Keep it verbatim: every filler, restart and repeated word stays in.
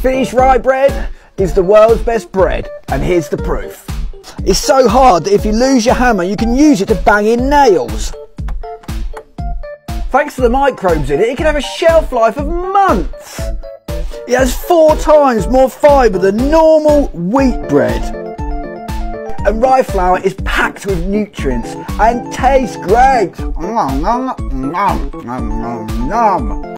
Finnish rye bread is the world's best bread, and here's the proof. It's so hard that if you lose your hammer, you can use it to bang in nails. Thanks to the microbes in it, it can have a shelf life of months. It has four times more fibre than normal wheat bread. And rye flour is packed with nutrients and tastes great. Nom, nom, nom, nom, nom, nom.